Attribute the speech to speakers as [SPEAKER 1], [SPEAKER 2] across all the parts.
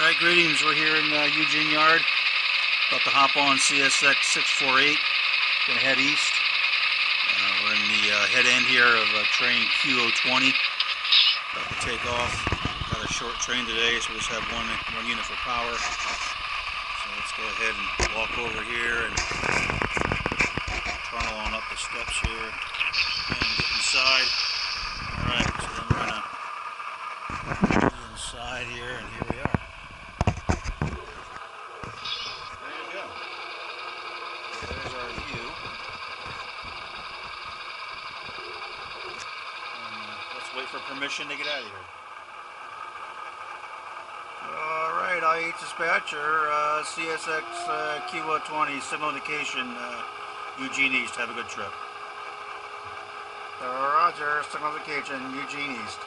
[SPEAKER 1] Alright, greetings. We're here in Eugene Yard. About to hop on CSX 648. Gonna head east. We're in the head end here of train QO20. About to take off. Got a short train today, so we just have one unit for power. So let's go ahead and walk over here and turn on up the steps here and get inside. Alright, so then we're gonna get inside here, and here we are. There's our view. Let's wait for permission to get out of here. Alright, IH dispatcher, CSX QO20, signal indication, Eugene East. Have a good trip. Roger, signal indication, Eugene East.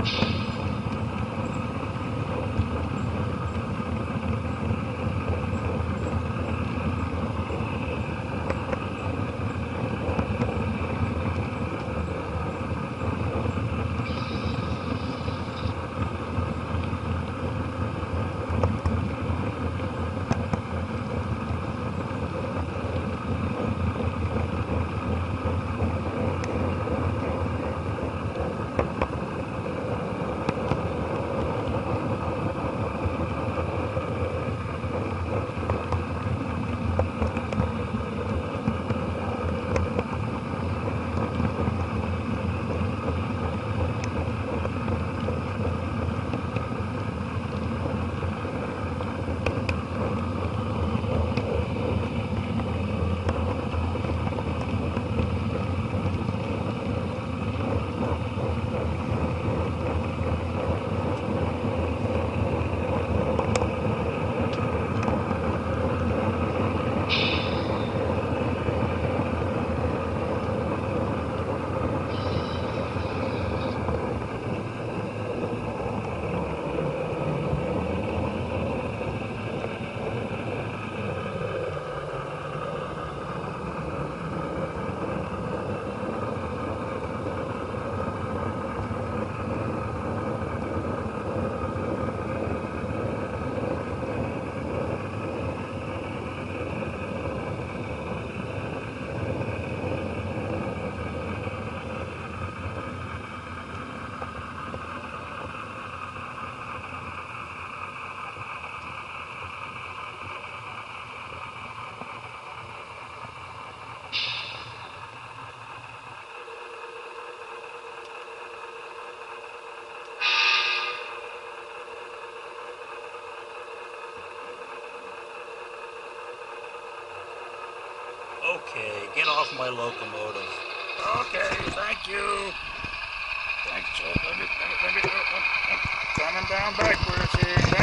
[SPEAKER 1] Okay, get off my locomotive. Okay, thank you. Thanks. Let me, coming down backwards here.